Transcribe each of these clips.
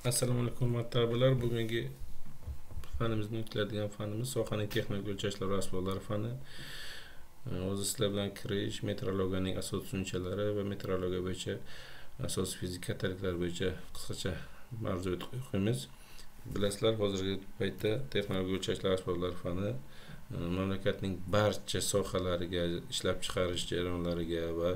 Assalomu alaykum hurmatli talabalar. Bugungi fanimizni o'tkazadigan fanimiz sohaning texnik o'lchashlar va asboblari fani. O'zi sizlar bilan kirish, metrologiyaning asosiy tushunchalari va metrologiya bo'yicha asosiy fizik kattaliklar bo'yicha qisqacha mavzu o'qiymiz. Bilasizlar, hozirgi paytda texnologiya o'lchashlar asboblari fani mamlakatning barcha sohalariga, ishlab chiqarish jarayonlariga va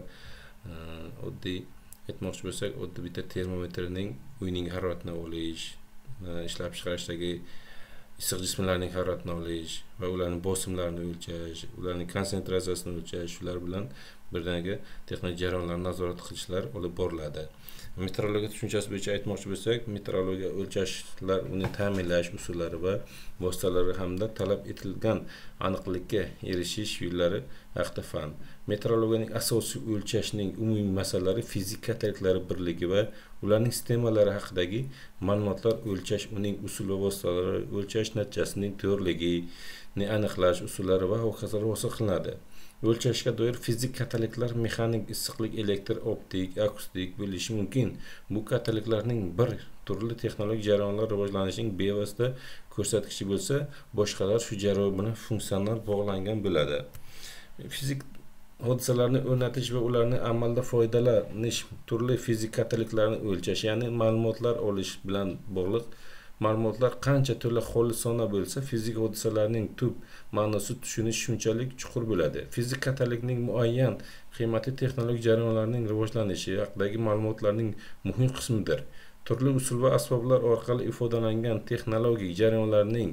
oddiy aytmoqchi bo'lsak, oddiy bitta termometrning uyning haroratini olish, ishlab chiqarishdagi issiq jismlarning haroratini olish va ularning bosimlarini o'lchash, ularning konsentratsiyasini o'lchash, shular bilan birdaniga texnik jarayonlarni nazorat qilishlar olib boriladi. Metrologiya tushunchasi bo'yicha aytmoqchi bo'lsak, metrologiya o'lchashlar, uni ta'minlash usullari va vositalari hamda talab etilgan aniqlikka erishish yo'llari haqida fan. Metrologiyaning asosiy o'lchashning umumiy masalalari fizik kattaliklari birligi va ularning sistemalari haqidagi ma'lumotlar, o'lchash, uning usul va vositalari, o'lchash natijasining to'g'riligini aniqlash usullari va hokazolar hosil qilinadi. O'lchashga doir fizik kattaliklar mexanik, issiqlik, elektr, optik, akustik bo'lishi mumkin. Bu kattaliklarning bir turli texnologik jarayonlar rivojlanishining bevosita ko'rsatkichi bo'lsa, boshqalar shu jarayon bilan funksional bog'langan bo'ladi. Fizik hodisalarni o'rnatish va ularni amalda foydalanish turli fizik kattaliklarni o'lchash, ya'ni ma'lumotlar olish bilan bog'liq. Ma'lumotlar qancha to'la xolisona bo'lsa, fizik hodisalarning tub ma'nosi tushunish shunchalik chuqur bo'ladi. Fizik kattalikning muayyan qiymati texnologik jarayonlarning rivojlanishi haqidagi ma'lumotlarning muhim qismidir. Turli usul va asboblar orqali ifodalangan texnologik jarayonlarning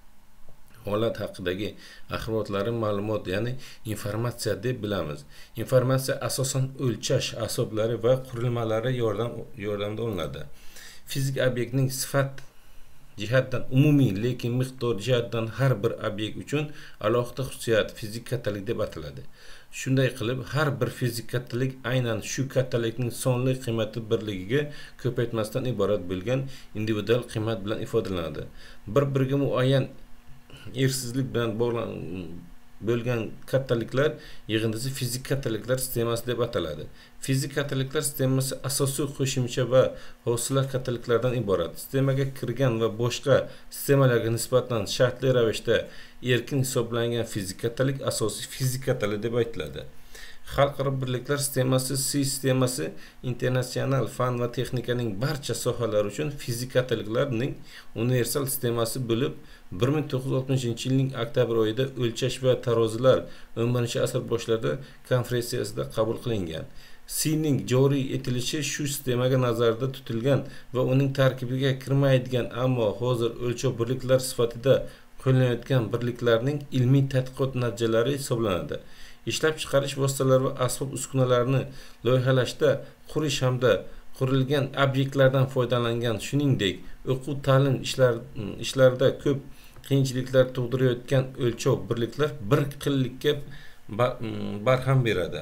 holat haqidagi axborotlari ma'lumot, ya'ni informatsiya deb bilamiz. Informatsiya asosan o'lchash asboblari va qurilmalari yordamida olinadi. Fizik obyektning sifat jihatdan umumiy, lekin miqdor jihatdan har bir obyekt uchun alohida xususiyat fizik kattalik deb ataladi. Shunday qilib, har bir fizik kattalik aynan shu kattalikning sonli qiymati birligiga ko'paytmasdan iborat bo'lgan individual qiymat bilan ifodalanadi. Bir-biriga muayyan ersizlik bilan bo'lgan kattaliklar yig'indisi fizik kattaliklar sistemasi deb ataladi. Fizik kattaliklar sistemasi asosiy qo'shimcha va hosila kattaliklardan iborat. Sistemaga kirgan va boshqa sistemalarga nisbatan shartli ravishda erkin hisoblangan fizik kattalik asosiy fizik kattalik deb aytiladi. Xalqaro birliklar sistemasi, C sistemasi internatsional fan va texnikaning barcha sohalari uchun fizik kattaliklarning universal sistemasi bo'lib, 1960-yilning oktyabr oyida o'lchash va tarozilar 11-asr boshlarida konferensiyasida qabul qilingan. C ning joriy etilishi shu sistemaga nazarda tutilgan va uning tarkibiga kirmaydigan, ammo hozir o'lchov birliklari sifatida qo'llanayotgan birliklarning ilmiy tadqiqot natijalari hisoblanadi. Ishlab chiqarish vositalari va asbob uskunalarni loyihalashda qurish hamda qurilgan obyektlardan foydalangan, shuningdek o'quv ta'lim ishlarida ko'p qiyinchiliklar tug'dirayotgan o'lchov birliklar bir xillikka barham beradi.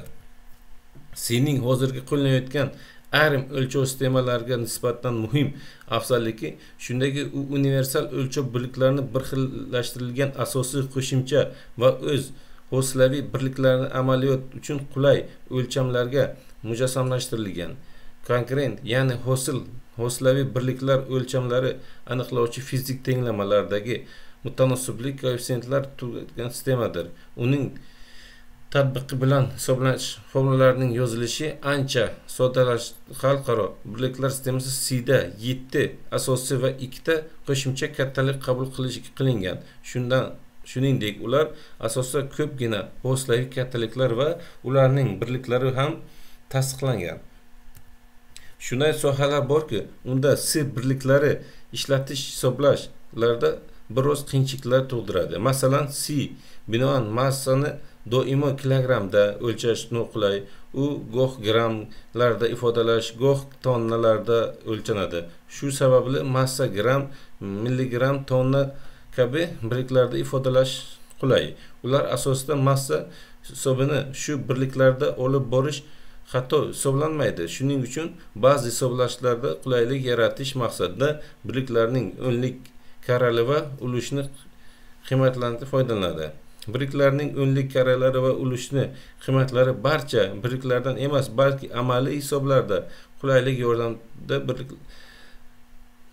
C ning hozirgi qo'llanayotgan ayrim o'lchov sistemalariga nisbatan muhim afzalligi shundaki, u universal o'lchov birliklarini bir xillashtirilgan asosiy qo'shimcha va o'z hosilaviy birliklarni amaliyot uchun qulay o'lchamlarga mujassamlashtirilgan. Konkret, ya'ni hosilaviy birliklar o'lchamlari aniqlovchi fizik tenglamalardagi mutanosiblik koeffitsiyentlar tug'ilgan sistemadir. Uning tatbiqi bilan hisoblash formulalarining yozilishi ancha soddalashtirilgan. Xalqaro birliklar sistemasi C da 7 asosiy va 2 ta qo'shimcha kattalik qabul qilingan. Shuningdek, ular asosida ko'pgina hosilaviy kattaliklar va ularning birliklari ham tasdiqlangan. Shunday sohalar borki, unda C birliklari ishlatish hisoblashlarda biroz qiyinchiliklar tug'diradi. Masalan, C binoan massani doimo kilogrammda o'lchash noqulay. U goh grammlarda ifodalash, goh tonnalarda o'lchanadi. Shu sababli massa gram, milligram, tonna kabi birliklarda ifodalash qulay. Ular asosida massa hisobini shu birliklarda olib borish hatto hisoblanmaydi. Shuning uchun ba'zi hisoblashlarda qulaylik yaratish maqsadida birliklarning o'nlik, karrali va ulushni qiymatlantirib foydalanadi. Birliklarning o'nlik, karralari va ulushni qiymatlari barcha birliklardan emas, balki amaliy hisoblarda qulaylik yordamida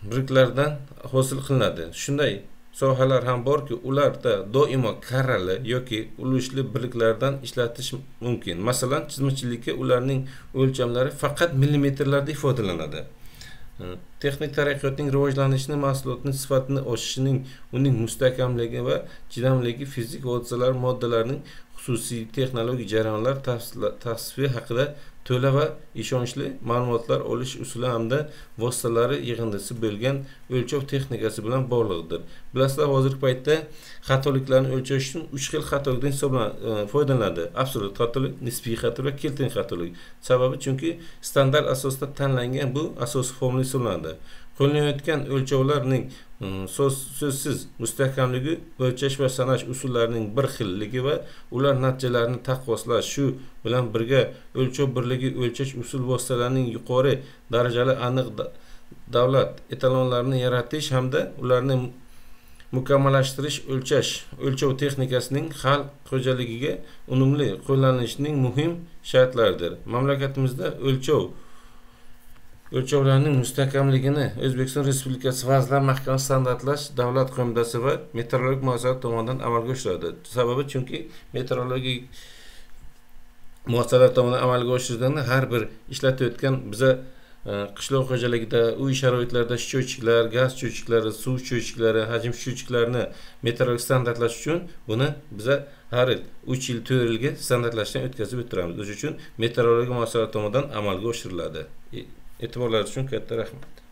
biriklardan hosil qilinadi. Shunday sohalar ham borki, ularda doimo karrali yoki ulushli birliklardan ishlatish mumkin. Masalan, chizmachilikka ularning o'lchamlari faqat millimetrlarda ifodalanadi. Texnik taraqqiyotning rivojlanishini, mahsulotning sifatini oshishining, uning mustahkamligi va chidamligi, fizik hodisalar, moddalarning xususiy texnologik jarayonlar tavsifi haqida to'la va ishonchli ma'lumotlar olish usuli hamda vositalari yig'indisi bo'lgan o'lchov texnikasi bilan bog'liqdir. Bilasizlar, hozirgi paytda xatoliklarni o'lchash uchun 3 xil xatolikdan foydalaniladi: absolyut xatolik, nisbiy xatolik va keltin xatolik. Sababi chunki standart asosida tanlangan bu asosiy formula hisoblanadi. Qo'llanayotgan o'lchovlarning so'zsiz mustahkamligi, o'lchash va sanash usullarining bir xilligi va ular natijalarini taqqoslash, shu bilan birga o'lchov birligi, o'lchash usul vositalarining yuqori darajali aniq davlat etalonlarini yaratish hamda ularni mukammallashtirish o'lchov texnikasining xalq xo'jaligiga unumli qo'llanishining muhim shartlaridir. Mamlakatimizda o'lchovlarning mustahkamligini O'zbekiston Respublikasi Vazirlar Mahkamasi standartlash davlat qo'mitasi va metrologik muassasa tomonidan amalga oshiriladi. Sababi chunki metrologik muassasalar tomonidan amalga oshirilganda har bir ishlatayotgan biza qishloq xo'jaligida, uy sharoitlarida счетчиклар, gaz счетчиклari, suv счетчиклari, hajm счетчиklarini metrologik standartlash uchun buni biza har yil 3 yil 4 yilga standartlashdan o'tkazib o'tiramiz. O'shuning uchun metrologik muassasalar tomonidan amalga oshiriladi. E'tiborlaringiz uchun katta rahmat.